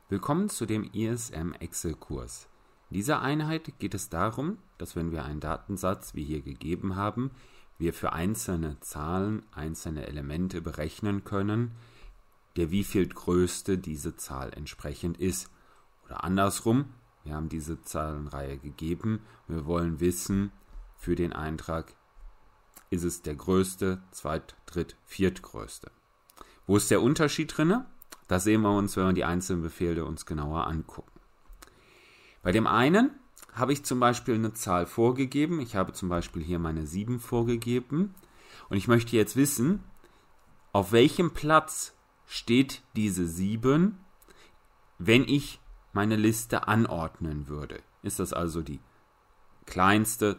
Willkommen zu dem ISM Excel-Kurs. In dieser Einheit geht es darum, dass wenn wir einen Datensatz wie hier gegeben haben, wir für einzelne Zahlen, einzelne Elemente berechnen können, der wievieltgrößte diese Zahl entsprechend ist. Oder andersrum, wir haben diese Zahlenreihe gegeben, wir wollen wissen, für den Eintrag ist es der größte, viertgrößte. Wo ist der Unterschied drin? Das sehen wir uns, wenn wir die einzelnen Befehle uns genauer angucken. Bei dem einen habe ich zum Beispiel eine Zahl vorgegeben. Ich habe zum Beispiel hier meine 7 vorgegeben. Und ich möchte jetzt wissen, auf welchem Platz steht diese 7, wenn ich meine Liste anordnen würde. Ist das also die kleinste,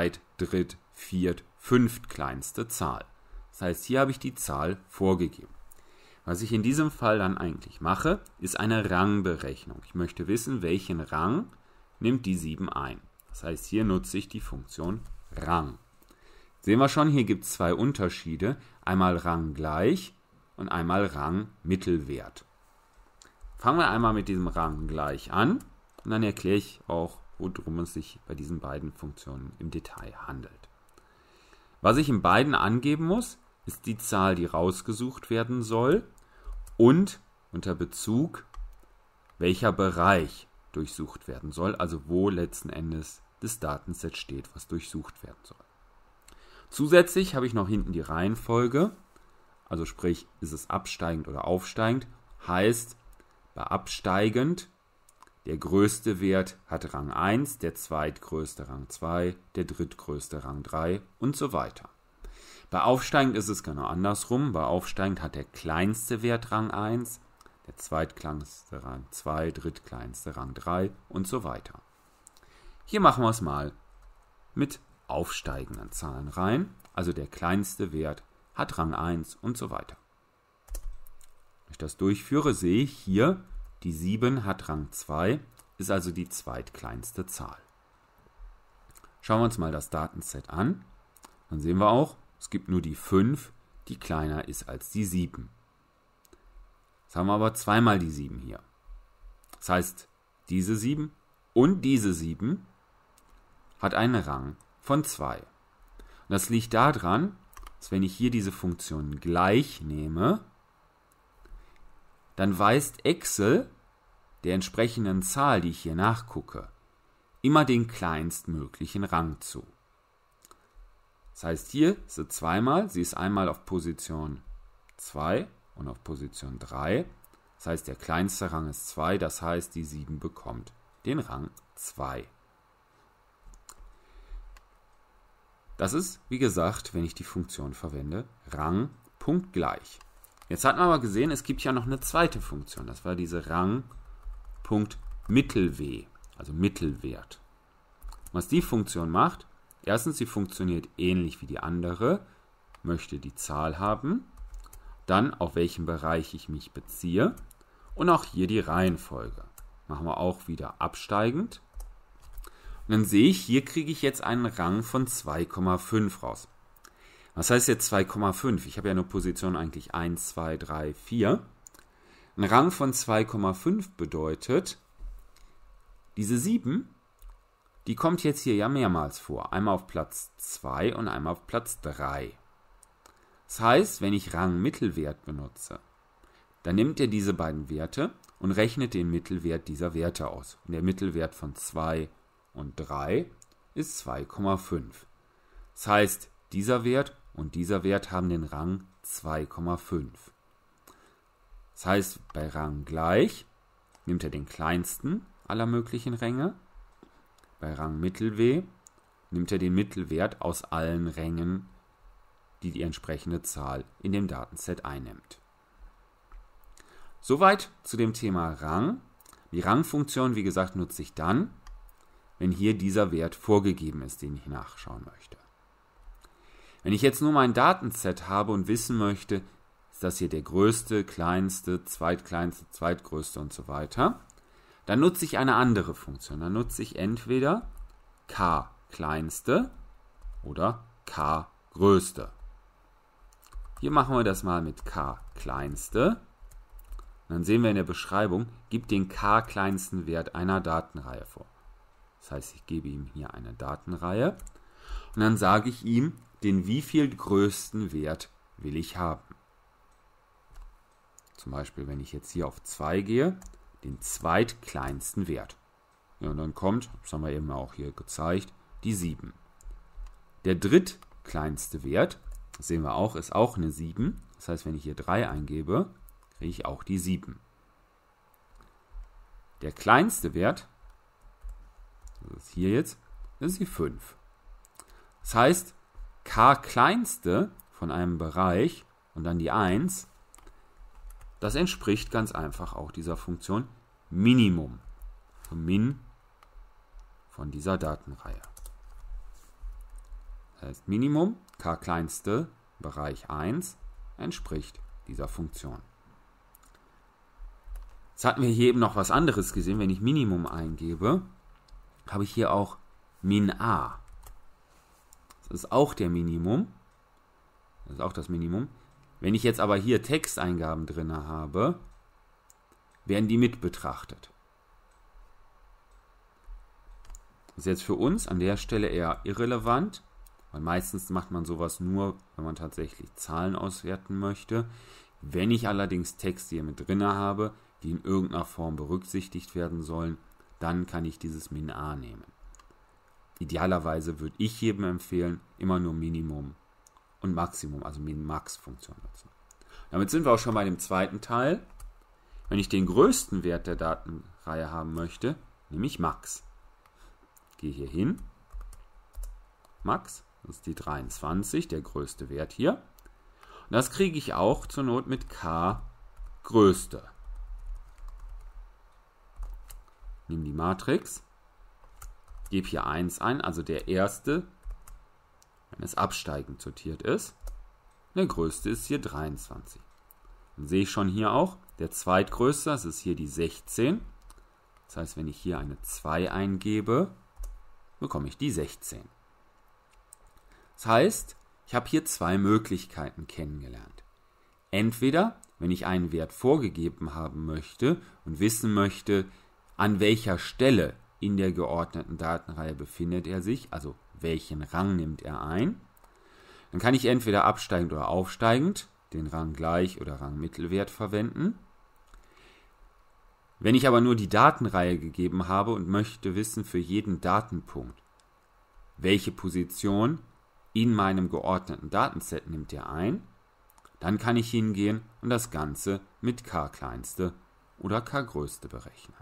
fünftkleinste Zahl? Das heißt, hier habe ich die Zahl vorgegeben. Was ich in diesem Fall dann eigentlich mache, ist eine Rangberechnung. Ich möchte wissen, welchen Rang nimmt die 7 ein. Das heißt, hier nutze ich die Funktion Rang. Sehen wir schon, hier gibt es zwei Unterschiede. Einmal Rang gleich und einmal Rang Mittelwert. Fangen wir einmal mit diesem Rang gleich an und dann erkläre ich auch, worum es sich bei diesen beiden Funktionen im Detail handelt. Was ich in beiden angeben muss, ist die Zahl, die rausgesucht werden soll und unter Bezug, welcher Bereich durchsucht werden soll, also wo letzten Endes das Datenset steht, was durchsucht werden soll. Zusätzlich habe ich noch hinten die Reihenfolge, also sprich, ist es absteigend oder aufsteigend, heißt bei absteigend, der größte Wert hat Rang 1, der zweitgrößte Rang 2, der drittgrößte Rang 3 und so weiter. Bei aufsteigend ist es genau andersrum. Bei aufsteigend hat der kleinste Wert Rang 1, der zweitkleinste Rang 2, drittkleinste Rang 3 und so weiter. Hier machen wir es mal mit aufsteigenden Zahlen rein. Also der kleinste Wert hat Rang 1 und so weiter. Wenn ich das durchführe, sehe ich hier, die 7 hat Rang 2, ist also die zweitkleinste Zahl. Schauen wir uns mal das Datenset an. Dann sehen wir auch, es gibt nur die 5, die kleiner ist als die 7. Jetzt haben wir aber zweimal die 7 hier. Das heißt, diese 7 und diese 7 hat einen Rang von 2. Und das liegt daran, dass wenn ich hier diese Funktion gleich nehme, dann weist Excel der entsprechenden Zahl, die ich hier nachgucke, immer den kleinstmöglichen Rang zu. Das heißt, hier ist sie zweimal, sie ist einmal auf Position 2 und auf Position 3. Das heißt, der kleinste Rang ist 2, das heißt, die 7 bekommt den Rang 2. Das ist, wie gesagt, wenn ich die Funktion verwende, Rang Punkt gleich. Jetzt hat man aber gesehen, es gibt ja noch eine zweite Funktion, das war diese Rang Punkt Mittelw, also Mittelwert. Was die Funktion macht, erstens, sie funktioniert ähnlich wie die andere, möchte die Zahl haben, dann auf welchen Bereich ich mich beziehe und auch hier die Reihenfolge. Machen wir auch wieder absteigend. Und dann sehe ich, hier kriege ich jetzt einen Rang von 2,5 raus. Was heißt jetzt 2,5? Ich habe ja eine Position eigentlich 1, 2, 3, 4. Ein Rang von 2,5 bedeutet, diese 7, die kommt jetzt hier ja mehrmals vor. Einmal auf Platz 2 und einmal auf Platz 3. Das heißt, wenn ich Rang Mittelwert benutze, dann nimmt er diese beiden Werte und rechnet den Mittelwert dieser Werte aus. Und der Mittelwert von 2 und 3 ist 2,5. Das heißt, dieser Wert und dieser Wert haben den Rang 2,5. Das heißt, bei Rang gleich nimmt er den kleinsten aller möglichen Ränge. Bei Rang Mittelw nimmt er den Mittelwert aus allen Rängen, die die entsprechende Zahl in dem Datenset einnimmt. Soweit zu dem Thema Rang. Die Rangfunktion, wie gesagt, nutze ich dann, wenn hier dieser Wert vorgegeben ist, den ich nachschauen möchte. Wenn ich jetzt nur mein Datenset habe und wissen möchte, ist das hier der größte, kleinste, zweitgrößte und so weiter, dann nutze ich eine andere Funktion. Dann nutze ich entweder k kleinste oder k größte. Hier machen wir das mal mit k kleinste. dann sehen wir in der Beschreibung, gibt den k kleinsten Wert einer Datenreihe vor. Das heißt, ich gebe ihm hier eine Datenreihe und dann sage ich ihm, den wieviel größten Wert will ich haben. Zum Beispiel, wenn ich jetzt hier auf 2 gehe, den zweitkleinsten Wert. Ja, und dann kommt, das haben wir eben auch hier gezeigt, die 7. Der drittkleinste Wert, das sehen wir auch, ist auch eine 7. Das heißt, wenn ich hier 3 eingebe, kriege ich auch die 7. Der kleinste Wert, das ist hier jetzt, das ist die 5. Das heißt, k kleinste von einem Bereich und dann die 1, das entspricht ganz einfach auch dieser Funktion Minimum. Also Min von dieser Datenreihe. Das heißt, Minimum, k kleinste, Bereich 1, entspricht dieser Funktion. Jetzt hatten wir hier eben noch was anderes gesehen. Wenn ich Minimum eingebe, habe ich hier auch Min A. Das ist auch der Minimum. Das ist auch das Minimum. Wenn ich jetzt aber hier Texteingaben drin habe, werden die mit betrachtet. Das ist jetzt für uns an der Stelle eher irrelevant, weil meistens macht man sowas nur, wenn man tatsächlich Zahlen auswerten möchte. Wenn ich allerdings Texte hier mit drin habe, die in irgendeiner Form berücksichtigt werden sollen, dann kann ich dieses Min A nehmen. Idealerweise würde ich jedem empfehlen, immer nur Minimum und Maximum, also Min-Max-Funktion nutzen. Damit sind wir auch schon bei dem zweiten Teil. Wenn ich den größten Wert der Datenreihe haben möchte, nehme ich Max. Gehe hier hin. Max, das ist die 23, der größte Wert hier. Und das kriege ich auch zur Not mit k größte. Nehme die Matrix, gebe hier 1 ein, also der erste, wenn es absteigend sortiert ist. Der größte ist hier 23. Dann sehe ich schon hier auch, der zweitgrößte, das ist hier die 16. Das heißt, wenn ich hier eine 2 eingebe, bekomme ich die 16. Das heißt, ich habe hier zwei Möglichkeiten kennengelernt. Entweder, wenn ich einen Wert vorgegeben haben möchte und wissen möchte, an welcher Stelle in der geordneten Datenreihe befindet er sich, also welchen Rang nimmt er ein, dann kann ich entweder absteigend oder aufsteigend den Rang Gleich- oder Rang Mittelwert verwenden. Wenn ich aber nur die Datenreihe gegeben habe und möchte wissen für jeden Datenpunkt, welche Position in meinem geordneten Datenset nimmt er ein, dann kann ich hingehen und das Ganze mit k kleinste oder k größte berechnen.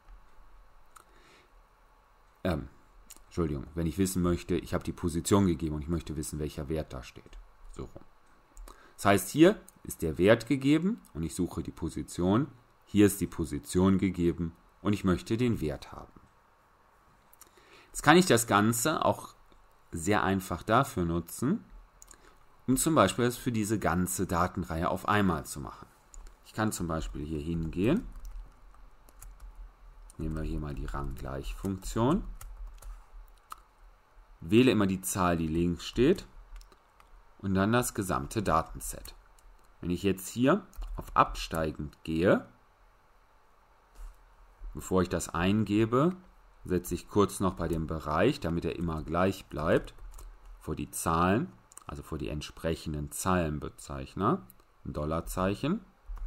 Entschuldigung, wenn ich wissen möchte, ich habe die Position gegeben und ich möchte wissen, welcher Wert da steht. So rum. Das heißt, hier ist der Wert gegeben und ich suche die Position. Hier ist die Position gegeben und ich möchte den Wert haben. Jetzt kann ich das Ganze auch sehr einfach dafür nutzen, um zum Beispiel das für diese ganze Datenreihe auf einmal zu machen. Ich kann zum Beispiel hier hingehen. Nehmen wir hier mal die Rang-Gleich-Funktion. Wähle immer die Zahl, die links steht und dann das gesamte Datenset. Wenn ich jetzt hier auf absteigend gehe, bevor ich das eingebe, setze ich kurz noch bei dem Bereich, damit er immer gleich bleibt, vor die Zahlen, also vor die entsprechenden Zeilenbezeichner, ein Dollarzeichen.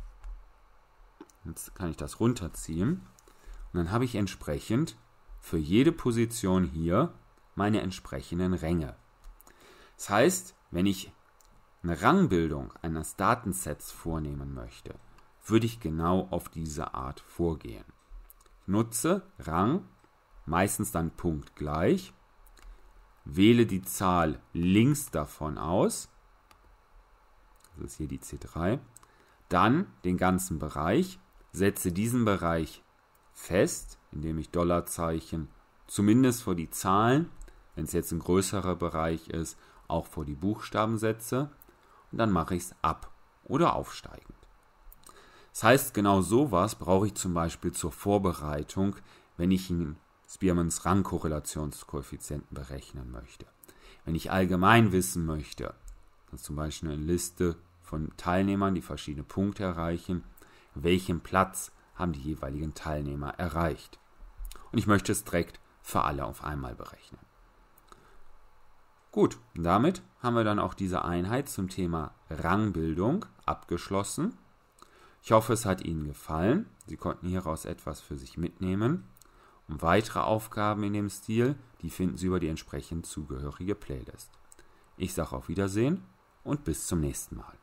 Jetzt kann ich das runterziehen und dann habe ich entsprechend für jede Position hier meine entsprechenden Ränge. Das heißt, wenn ich eine Rangbildung eines Datensets vornehmen möchte, würde ich genau auf diese Art vorgehen. Ich nutze Rang, meistens dann Punkt gleich, wähle die Zahl links davon aus, das ist hier die C3, dann den ganzen Bereich, setze diesen Bereich fest, indem ich Dollarzeichen zumindest vor die Zahlen, wenn es jetzt ein größerer Bereich ist, auch vor die Buchstaben setze und dann mache ich es ab oder aufsteigend. Das heißt, genau sowas brauche ich zum Beispiel zur Vorbereitung, wenn ich einen Spearmans Rangkorrelationskoeffizienten berechnen möchte. Wenn ich allgemein wissen möchte, dass zum Beispiel eine Liste von Teilnehmern, die verschiedene Punkte erreichen, welchen Platz haben die jeweiligen Teilnehmer erreicht. Und ich möchte es direkt für alle auf einmal berechnen. Gut, damit haben wir dann auch diese Einheit zum Thema Rangbildung abgeschlossen. Ich hoffe, es hat Ihnen gefallen. Sie konnten hieraus etwas für sich mitnehmen. Und weitere Aufgaben in dem Stil, die finden Sie über die entsprechend zugehörige Playlist. Ich sage auf Wiedersehen und bis zum nächsten Mal.